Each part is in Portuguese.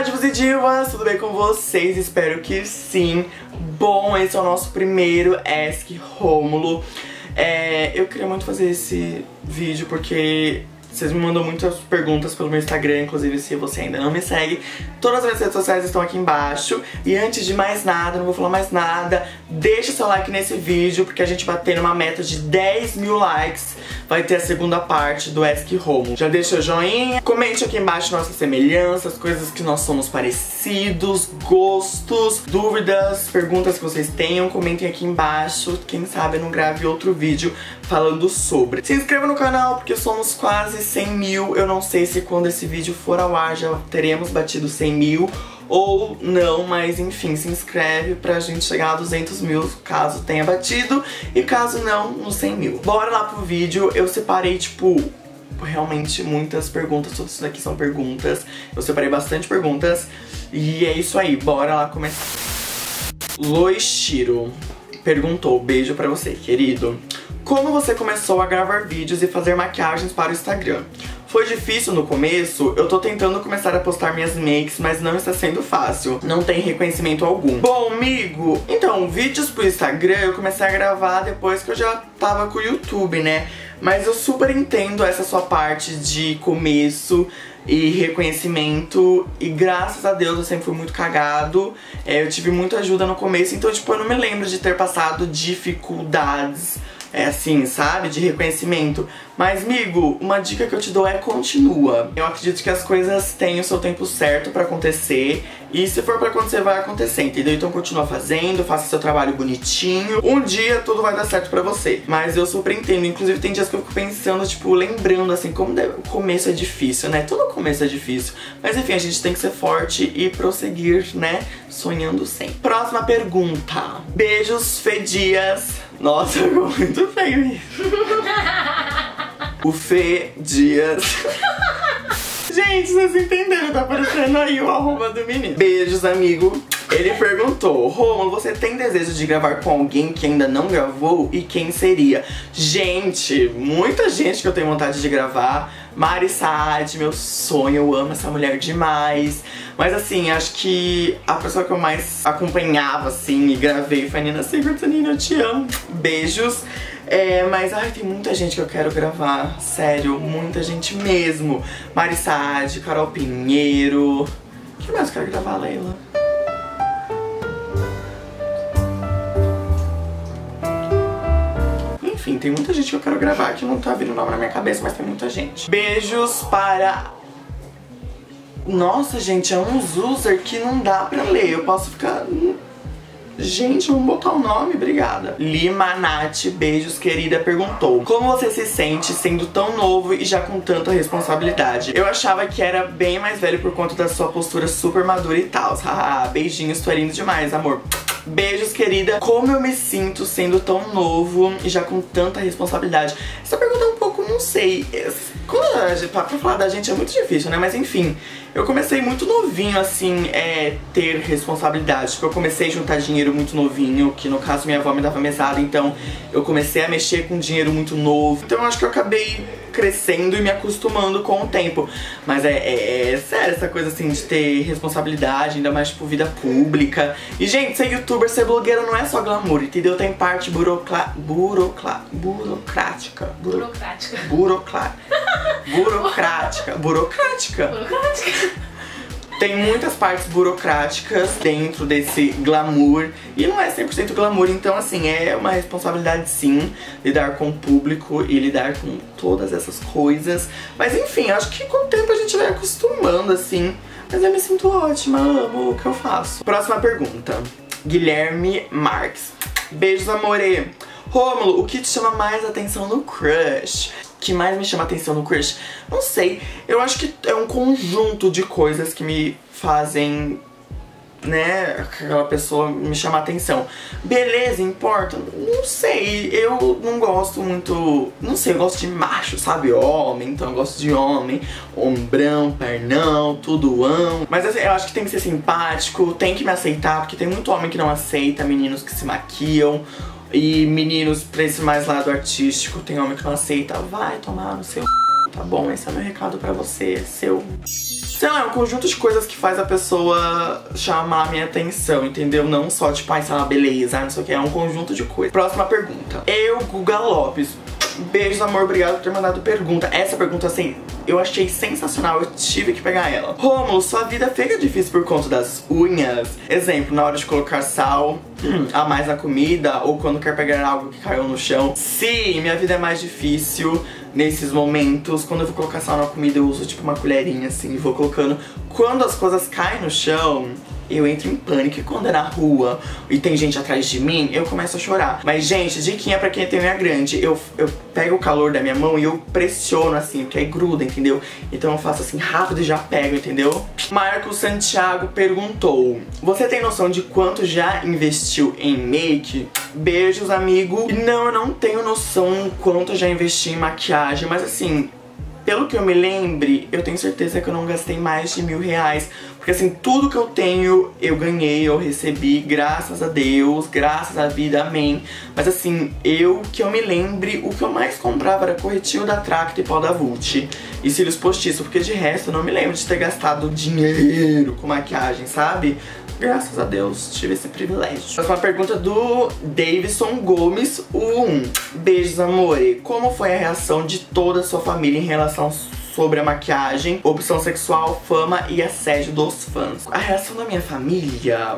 divos e divas, tudo bem com vocês? Espero que sim. Bom, esse é o nosso primeiro Ask Rômulo. Eu queria muito fazer esse vídeo porque vocês me mandam muitas perguntas pelo meu Instagram, inclusive se você ainda não me segue, todas as minhas redes sociais estão aqui embaixo. E antes de mais nada, não vou falar mais nada, deixa seu like nesse vídeo, porque a gente batendo uma meta de 10 mil likes, vai ter a segunda parte do Ask Rômulo. Já deixa o joinha, comente aqui embaixo nossas semelhanças, coisas que nós somos parecidos, gostos, dúvidas, perguntas que vocês tenham, comentem aqui embaixo. Quem sabe eu não grave outro vídeo falando sobre. Se inscreva no canal, porque somos quase 100 mil. Eu não sei se quando esse vídeo for ao ar já teremos batido 100 mil ou não, mas enfim, se inscreve pra gente chegar a 200 mil, caso tenha batido, e caso não, nos 100 mil. Bora lá pro vídeo. Eu separei, tipo, realmente muitas perguntas, tudo isso daqui são perguntas. Eu separei bastante perguntas e é isso aí, bora lá começar. Loishiro perguntou, beijo pra você, querido. Como você começou a gravar vídeos e fazer maquiagens para o Instagram? Foi difícil no começo? Eu tô tentando começar a postar minhas makes, mas não está sendo fácil. Não tem reconhecimento algum. Bom, amigo, então, vídeos pro Instagram eu comecei a gravar depois que eu já tava com o YouTube, né? Mas eu super entendo essa sua parte de começo e reconhecimento, e graças a Deus eu sempre fui muito cagado. Eu tive muita ajuda no começo, então tipo, eu não me lembro de ter passado dificuldades assim, sabe? De reconhecimento. Mas, amigo, uma dica que eu te dou é continua. Eu acredito que as coisas têm o seu tempo certo pra acontecer. E se for pra acontecer, vai acontecer, entendeu? Então continua fazendo, faça seu trabalho bonitinho. Um dia tudo vai dar certo pra você. Mas eu super entendo. Inclusive tem dias que eu fico pensando, tipo, lembrando assim, como o começo é difícil, né? Todo começo é difícil. Mas enfim, a gente tem que ser forte e prosseguir, né? Sonhando sempre. Próxima pergunta. Beijos, Fê Dias. Nossa, ficou muito feio isso. O Fê Dias. Gente, vocês entenderam, tá aparecendo aí o arroba do menino. Beijos, amigo. Ele perguntou, Rômulo, você tem desejo de gravar com alguém que ainda não gravou? E quem seria? Gente, muita gente que eu tenho vontade de gravar. Mari Saad, meu sonho, eu amo essa mulher demais. Mas assim, acho que a pessoa que eu mais acompanhava, assim, e gravei foi a Nina Secrets. Nina, eu te amo. Beijos. Mas ai, tem muita gente que eu quero gravar, sério, muita gente mesmo. Mari Saad, Carol Pinheiro. O que mais eu quero gravar, Leila? Enfim, tem muita gente que eu quero gravar que não tá vindo o nome na minha cabeça, mas tem muita gente. Beijos para... Nossa, gente, é um user que não dá pra ler. Eu posso ficar... Gente, vamos botar o nome, obrigada. Lima Nath, beijos, querida, perguntou: como você se sente sendo tão novo e já com tanta responsabilidade? Eu achava que era bem mais velho por conta da sua postura super madura e tal. Haha, beijinhos, tu é lindo demais, amor. Beijos, querida. Como eu me sinto sendo tão novo e já com tanta responsabilidade? Essa pergunta é um pouco, não sei. Pra falar da gente é muito difícil, né? Mas enfim, eu comecei muito novinho, assim, ter responsabilidade. Tipo, eu comecei a juntar dinheiro muito novinho, que no caso minha avó me dava mesada, então eu comecei a mexer com dinheiro muito novo. Então eu acho que eu acabei crescendo e me acostumando com o tempo. Mas é sério essa coisa assim de ter responsabilidade, ainda mais tipo vida pública. E gente, ser youtuber, ser blogueira não é só glamour, entendeu? Tem parte burocrática. Tem muitas partes burocráticas dentro desse glamour e não é 100% glamour, então assim, é uma responsabilidade sim, lidar com o público e lidar com todas essas coisas. Mas enfim, acho que com o tempo a gente vai acostumando assim, mas eu me sinto ótima, amo o que eu faço. Próxima pergunta, Guilherme Marques. Beijos, amore. Rômulo, o que te chama mais atenção no crush? O que mais me chama atenção no crush? Não sei, eu acho que é um conjunto de coisas que me fazem, né, aquela pessoa me chamar atenção. Beleza, importa? Não sei, eu não gosto muito, não sei, eu gosto de macho, sabe, homem, então eu gosto de homem, ombrão, pernão, tudoão. Mas assim, eu acho que tem que ser simpático, tem que me aceitar, porque tem muito homem que não aceita meninos que se maquiam. E meninos, pra esse mais lado artístico, tem homem que não aceita, vai tomar no seu... Tá bom, esse é o meu recado pra você, seu sei lá, é um conjunto de coisas que faz a pessoa chamar a minha atenção, entendeu? Não só, tipo, ai, sei lá, beleza, não sei o que, é um conjunto de coisas. Próxima pergunta. Guga Lopes. Beijos, amor, obrigado por ter mandado pergunta. Essa pergunta, assim, eu achei sensacional, eu tive que pegar ela. Rômulo, sua vida fica difícil por conta das unhas? Exemplo, na hora de colocar sal a mais na comida, ou quando quer pegar algo que caiu no chão. Sim, minha vida é mais difícil nesses momentos. Quando eu vou colocar sal na comida, eu uso tipo uma colherinha assim e vou colocando. Quando as coisas caem no chão, eu entro em pânico. E quando é na rua e tem gente atrás de mim, eu começo a chorar. Mas, gente, diquinha pra quem tem unha grande, eu pego o calor da minha mão e eu pressiono assim, porque aí gruda, entendeu? Então eu faço assim rápido e já pego, entendeu? Marcos Santiago perguntou: você tem noção de quanto já investiu em make? Beijos, amigo. Não, eu não tenho noção quanto eu já investi em maquiagem, mas assim, pelo que eu me lembre, eu tenho certeza que eu não gastei mais de R$1.000. Porque assim, tudo que eu tenho, eu ganhei, eu recebi, graças a Deus, graças à vida, amém. Mas assim, que eu me lembre, o que eu mais comprava era corretivo da Tracta e pó da Vult e cílios postiços, porque de resto eu não me lembro de ter gastado dinheiro com maquiagem, sabe? Graças a Deus, tive esse privilégio. Próxima pergunta do Davidson Gomes 1. Beijos, amore. Como foi a reação de toda a sua família em relação sobre a maquiagem, opção sexual, fama e assédio dos fãs? A reação da minha família...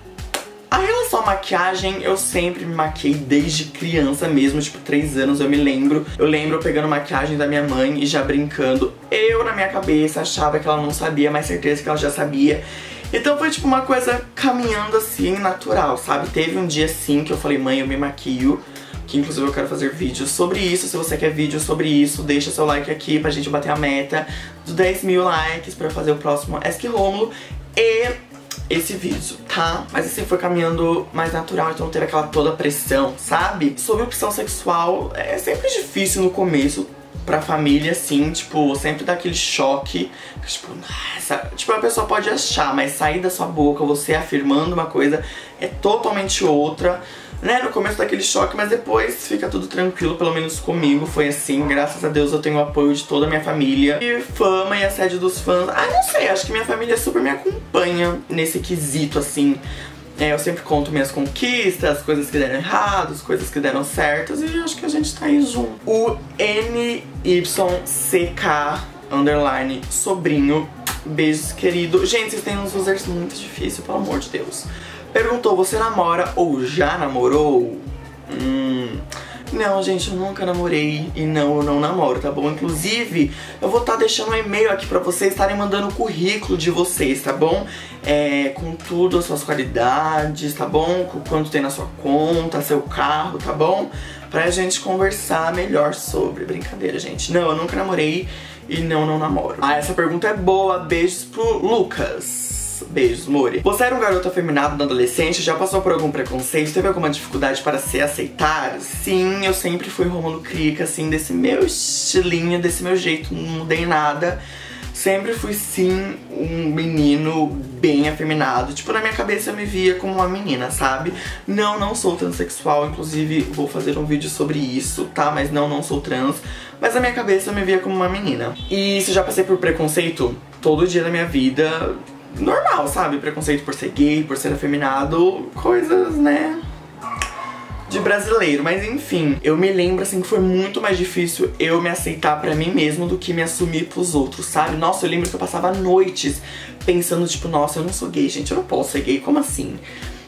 A relação à maquiagem, eu sempre me maquiei desde criança mesmo, tipo 3 anos, eu me lembro. Eu lembro pegando maquiagem da minha mãe e já brincando. Eu, na minha cabeça, achava que ela não sabia, mas certeza que ela já sabia. Então foi tipo uma coisa caminhando assim, natural, sabe? Teve um dia assim que eu falei, mãe, eu me maquio, que inclusive eu quero fazer vídeos sobre isso. Se você quer vídeo sobre isso, deixa seu like aqui pra gente bater a meta dos 10.000 likes pra fazer o próximo Ask Rômulo e esse vídeo, tá? Mas assim, foi caminhando mais natural, então não teve aquela toda pressão, sabe? Sobre opção sexual, é sempre difícil no começo pra família, assim, tipo, sempre dá aquele choque, tipo, nossa, tipo, a pessoa pode achar, mas sair da sua boca, você afirmando uma coisa, é totalmente outra, né? No começo dá aquele choque, mas depois fica tudo tranquilo, pelo menos comigo foi assim, graças a Deus eu tenho o apoio de toda a minha família. E fama e assédio dos fãs, não sei, acho que minha família super me acompanha nesse quesito, assim. Eu sempre conto minhas conquistas, coisas que deram errados, coisas que deram certas, e acho que a gente tá aí junto. O NYCK_sobrinho, beijos, querido. Gente, vocês têm uns users muito difíceis, pelo amor de Deus. Perguntou, você namora ou já namorou? Não, gente, eu nunca namorei e não, eu não namoro, tá bom? Inclusive, eu vou estar deixando um e-mail aqui pra vocês estarem mandando o currículo de vocês, tá bom? Com tudo, as suas qualidades, tá bom? Com quanto tem na sua conta, seu carro, tá bom? Pra gente conversar melhor sobre. Brincadeira, gente. Não, eu nunca namorei e não namoro. Essa pergunta é boa. Beijos pro Lucas. Beijos, Mori. Você era um garoto afeminado na adolescência? Já passou por algum preconceito? Teve alguma dificuldade para se aceitar? Sim, eu sempre fui Rômulo Crica, assim, desse meu estilinho, desse meu jeito, não mudei nada. Sempre fui, sim, um menino bem afeminado. Tipo, na minha cabeça eu me via como uma menina, sabe? Não sou transexual, inclusive vou fazer um vídeo sobre isso, tá? Mas não sou trans. Mas na minha cabeça eu me via como uma menina. E se já passei por preconceito todo dia da minha vida... Normal, sabe? Preconceito por ser gay, por ser afeminado, coisas, né, de brasileiro. Mas enfim, eu me lembro assim que foi muito mais difícil eu me aceitar pra mim mesmo do que me assumir pros outros, sabe? Nossa, eu lembro que eu passava noites pensando, tipo, nossa, eu não sou gay, gente, eu não posso ser gay, como assim?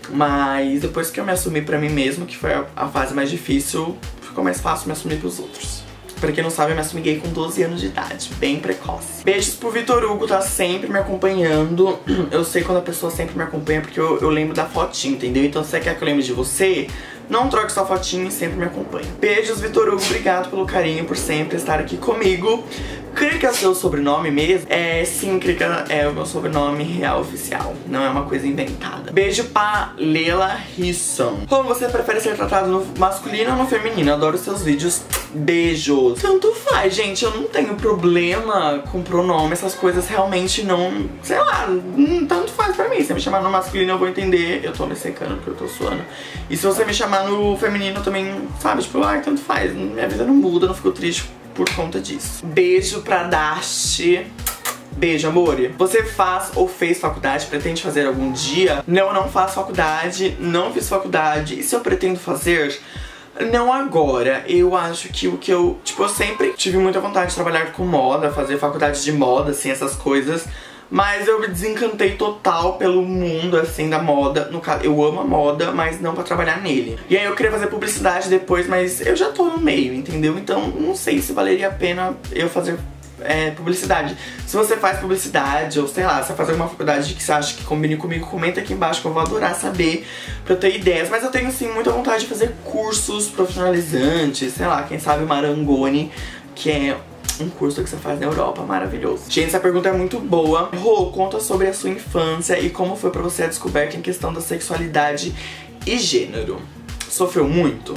Mas depois que eu me assumi pra mim mesmo, que foi a fase mais difícil, ficou mais fácil me assumir pros outros. Pra quem não sabe, eu me assumi gay com 12 anos de idade, bem precoce. Beijos pro Vitor Hugo, tá sempre me acompanhando. Eu sei quando a pessoa sempre me acompanha porque eu lembro da fotinha, entendeu? Então se você quer que eu lembre de você, não troque sua fotinha e sempre me acompanhe. Beijos, Vitor Hugo, obrigado pelo carinho, por sempre estar aqui comigo. Crica é o seu sobrenome mesmo? Sim, Crica é o meu sobrenome real oficial, não é uma coisa inventada. Beijo pra Lela Risson. Como você prefere ser tratado no masculino ou no feminino? Adoro seus vídeos. Beijos. Tanto faz, gente, eu não tenho problema com pronome, essas coisas realmente não, sei lá, tanto faz pra mim. Se me chamar no masculino eu vou entender, eu tô me secando porque eu tô suando. E se você me chamar no feminino também, sabe, tipo, tanto faz, minha vida não muda, eu não fico triste por conta disso. Beijo pra Dashi. Beijo, amor. Você faz ou fez faculdade? Pretende fazer algum dia? Não, não faço faculdade, não fiz faculdade. E se eu pretendo fazer? Não agora. Eu acho que o que eu... Tipo, eu sempre tive muita vontade de trabalhar com moda, fazer faculdade de moda, assim, essas coisas. Mas eu me desencantei total pelo mundo, assim, da moda. No caso, eu amo a moda, mas não pra trabalhar nele. E aí eu queria fazer publicidade depois, mas eu já tô no meio, entendeu? Então não sei se valeria a pena eu fazer publicidade. Se você faz publicidade, ou sei lá, se você faz alguma faculdade que você acha que combine comigo, comenta aqui embaixo que eu vou adorar saber, pra eu ter ideias. Mas eu tenho, sim, muita vontade de fazer cursos profissionalizantes, sei lá, quem sabe Marangoni, que é um curso que você faz na Europa, maravilhoso. Gente, essa pergunta é muito boa. Rô, conta sobre a sua infância e como foi pra você a descoberta em questão da sexualidade e gênero. Sofreu muito?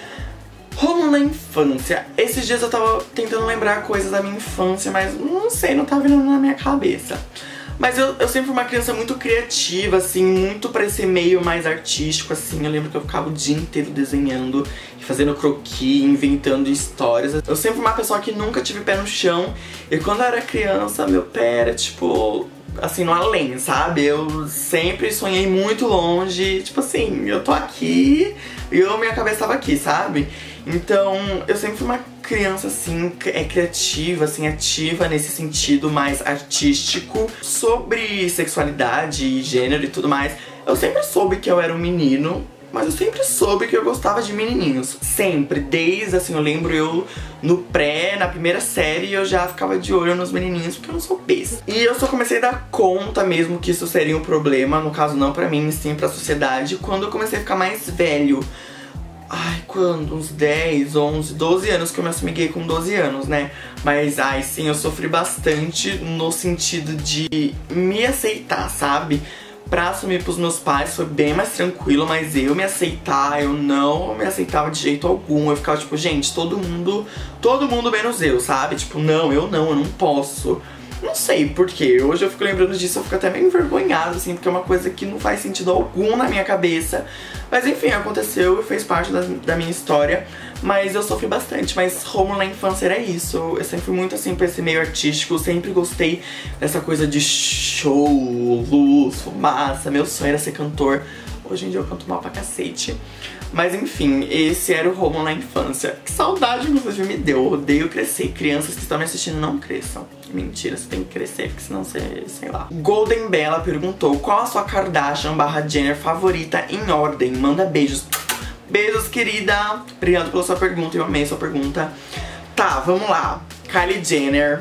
Rô, na infância. Esses dias eu tava tentando lembrar coisas da minha infância, mas não sei, não tá vindo na minha cabeça. Mas eu sempre fui uma criança muito criativa, assim, muito pra esse meio mais artístico, assim. Eu lembro que eu ficava o dia inteiro desenhando, fazendo croquis, inventando histórias. Eu sempre fui uma pessoa que nunca tive pé no chão. E quando eu era criança, meu pé era, tipo, assim, no além, sabe? Eu sempre sonhei muito longe. Tipo assim, eu tô aqui e minha cabeça tava aqui, sabe? Então, eu sempre fui uma criança, assim, criativa, assim, ativa nesse sentido mais artístico. Sobre sexualidade e gênero e tudo mais, eu sempre soube que eu era um menino, mas eu sempre soube que eu gostava de menininhos. Sempre, desde, assim, eu lembro eu no na primeira série, eu já ficava de olho nos menininhos, porque eu não sou besta. E eu só comecei a dar conta mesmo que isso seria um problema, no caso não pra mim, sim pra sociedade, quando eu comecei a ficar mais velho. Ai, quando? Uns 10, 11, 12 anos, que eu me assumi gay com 12 anos, né? Mas, ai, sim, eu sofri bastante no sentido de me aceitar, sabe? Pra assumir pros meus pais foi bem mais tranquilo, mas eu me aceitar, eu não me aceitava de jeito algum. Eu ficava tipo, gente, todo mundo menos eu, sabe? Tipo, não, eu não posso. Não sei porquê, hoje eu fico lembrando disso, eu fico até meio envergonhado, assim, porque é uma coisa que não faz sentido algum na minha cabeça. Mas enfim, aconteceu e fez parte da minha história, mas eu sofri bastante. Mas Rômulo na infância era isso, eu sempre fui muito assim pra esse meio artístico, sempre gostei dessa coisa de show, luz, fumaça, meu sonho era ser cantor. Hoje em dia eu canto mal pra cacete. Mas enfim, esse era o Rômulo na infância. Que saudade, inclusive, me deu. Eu odeio crescer. Crianças que estão me assistindo, não cresçam. Mentira, você tem que crescer, porque senão você, sei lá. Golden Bella perguntou: qual a sua Kardashian/Jenner favorita em ordem? Manda beijos. Beijos, querida. Obrigado pela sua pergunta, eu amei a sua pergunta. Tá, vamos lá. Kylie Jenner,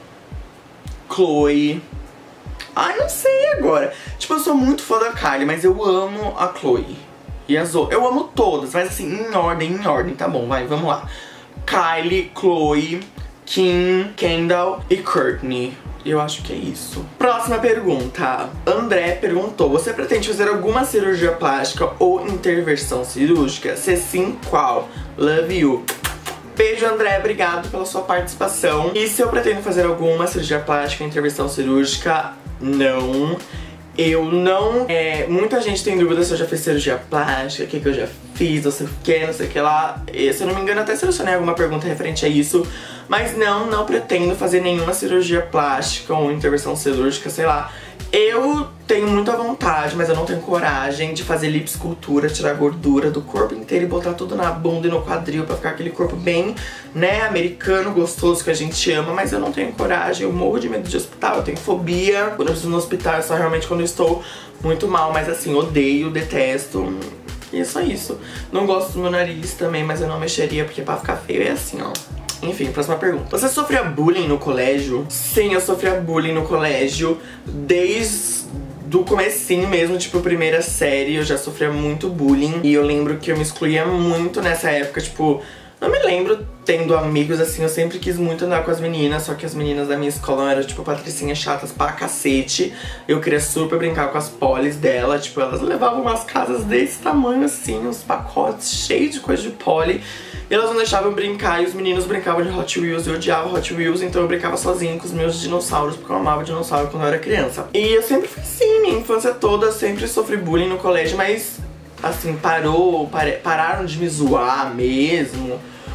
Khloe. Ai, não sei agora. Tipo, eu sou muito fã da Kylie, mas eu amo a Khloe. E as outras. Eu amo todas, mas assim, em ordem, tá bom, vai, vamos lá. Kylie, Khloe, Kim, Kendall e Kourtney. Eu acho que é isso. Próxima pergunta. André perguntou: você pretende fazer alguma cirurgia plástica ou intervenção cirúrgica? Se sim, qual? Love you. Beijo, André, obrigado pela sua participação. E se eu pretendo fazer alguma cirurgia plástica ou intervenção cirúrgica? Não. Eu não... muita gente tem dúvida se eu já fiz cirurgia plástica, o que eu já fiz, não sei o que, não sei o que lá. E, se eu não me engano, até selecionei alguma pergunta referente a isso. Mas não pretendo fazer nenhuma cirurgia plástica ou intervenção cirúrgica, sei lá. Eu tenho muita vontade, mas eu não tenho coragem de fazer lipoescultura, tirar gordura do corpo inteiro e botar tudo na bunda e no quadril pra ficar aquele corpo bem, né, americano, gostoso, que a gente ama. Mas eu não tenho coragem, eu morro de medo de hospital, eu tenho fobia. Quando eu preciso no hospital é só realmente quando eu estou muito mal, mas assim, odeio, detesto. E é só isso. Não gosto do meu nariz também, mas eu não mexeria, porque pra ficar feio é assim, ó. Enfim, próxima pergunta. Você sofria bullying no colégio? Sim, eu sofria bullying no colégio. Desde do comecinho mesmo, tipo, primeira série, eu já sofria muito bullying. E eu lembro que eu me excluía muito nessa época, tipo... Não me lembro tendo amigos assim, eu sempre quis muito andar com as meninas, só que as meninas da minha escola eram, tipo, patricinhas chatas pra cacete. Eu queria super brincar com as polis dela, tipo, elas levavam umas casas desse tamanho assim, uns pacotes cheios de coisa de poli. E elas não deixavam brincar, e os meninos brincavam de Hot Wheels, eu odiava Hot Wheels, então eu brincava sozinha com os meus dinossauros, porque eu amava dinossauro quando eu era criança. E eu sempre fui assim, minha infância toda, sempre sofri bullying no colégio, mas... assim, pararam de me zoar mesmo.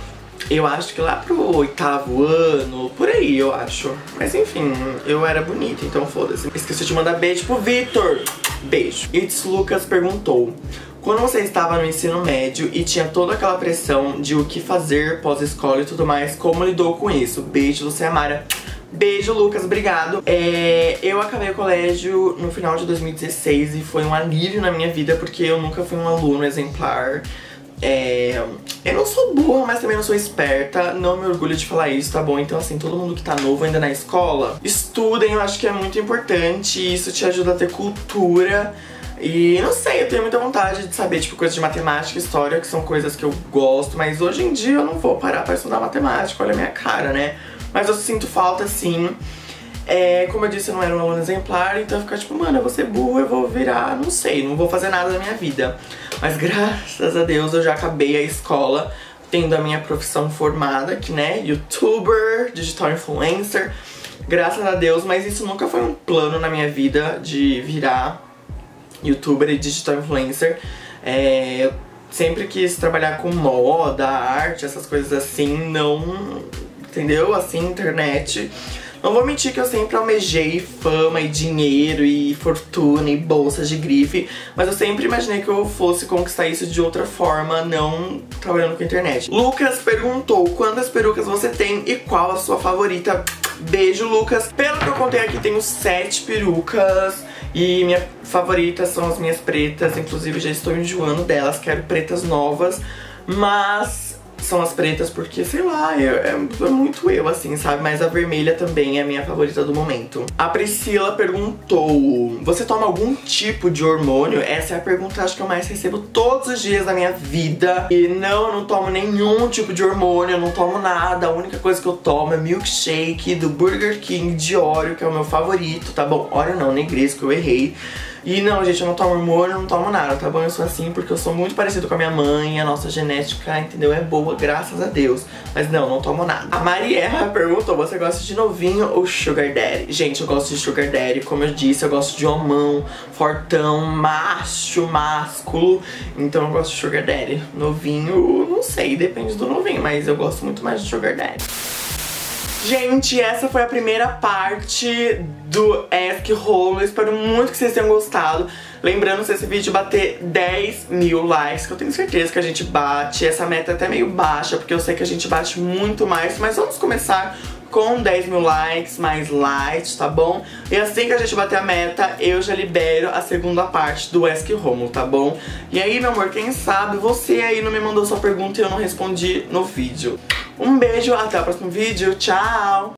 eu acho que lá pro 8º ano, por aí, eu acho. Mas enfim, eu era bonita, então foda-se. Esqueci de mandar beijo pro Vitor. Beijo. It's Lucas perguntou: quando você estava no ensino médio e tinha toda aquela pressão de o que fazer pós-escola e tudo mais, como lidou com isso? Beijo, Lucia Mara. Beijo, Lucas, obrigado. Eu acabei o colégio no final de 2016 e foi um alívio na minha vida, porque eu nunca fui um aluno exemplar. Eu não sou burra, mas também não sou esperta. Não me orgulho de falar isso, tá bom? Então assim, todo mundo que tá novo ainda na escola, estudem, eu acho que é muito importante. Isso te ajuda a ter cultura. E não sei, eu tenho muita vontade de saber, tipo, coisas de matemática, história, que são coisas que eu gosto. Mas hoje em dia eu não vou parar pra estudar matemática, olha a minha cara, né? Mas eu sinto falta, sim. Como eu disse, eu não era um aluno exemplar, então eu ficar tipo, mano, eu vou ser burro, eu vou virar, não sei, não vou fazer nada da minha vida. Mas graças a Deus eu já acabei a escola, tendo a minha profissão formada, que né, YouTuber, digital influencer. Graças a Deus, mas isso nunca foi um plano na minha vida de virar YouTuber e digital influencer. Eu sempre quis trabalhar com moda, arte, essas coisas assim, não... Entendeu? Assim, internet. Não vou mentir que eu sempre almejei fama e dinheiro e fortuna e bolsas de grife, mas eu sempre imaginei que eu fosse conquistar isso de outra forma, não trabalhando com internet. Lucas perguntou quantas perucas você tem e qual a sua favorita. Beijo, Lucas. Pelo que eu contei aqui, tenho 7 perucas e minhas favoritas são as minhas pretas, inclusive já estou enjoando delas, quero pretas novas, mas são as pretas porque, sei lá, é muito eu, assim, sabe? Mas a vermelha também é a minha favorita do momento. A Priscila perguntou: você toma algum tipo de hormônio? Essa é a pergunta, acho que eu mais recebo todos os dias da minha vida. E não, eu não tomo nenhum tipo de hormônio, eu não tomo nada. A única coisa que eu tomo é milkshake do Burger King de Oreo, que é o meu favorito, tá bom? Oreo não, Negresco, que eu errei. E não, gente, eu não tomo hormônio, eu não tomo nada, tá bom? Eu sou assim porque eu sou muito parecido com a minha mãe, a nossa genética, entendeu? É boa, graças a Deus. Mas não tomo nada. A Mariela perguntou: você gosta de novinho ou sugar daddy? Gente, eu gosto de sugar daddy, como eu disse, eu gosto de homão, fortão, macho, másculo. Então eu gosto de sugar daddy. Novinho, não sei, depende do novinho, mas eu gosto muito mais de sugar daddy. Gente, essa foi a primeira parte do Ask Rolo. Espero muito que vocês tenham gostado. Lembrando, se esse vídeo bater 10 mil likes, que eu tenho certeza que a gente bate. Essa meta é até meio baixa, porque eu sei que a gente bate muito mais. Mas vamos começar com 10 mil likes, mais light, tá bom? E assim que a gente bater a meta, eu já libero a segunda parte do Ask Romulo, tá bom? E aí, meu amor, quem sabe você aí não me mandou sua pergunta e eu não respondi no vídeo. Um beijo, até o próximo vídeo, tchau!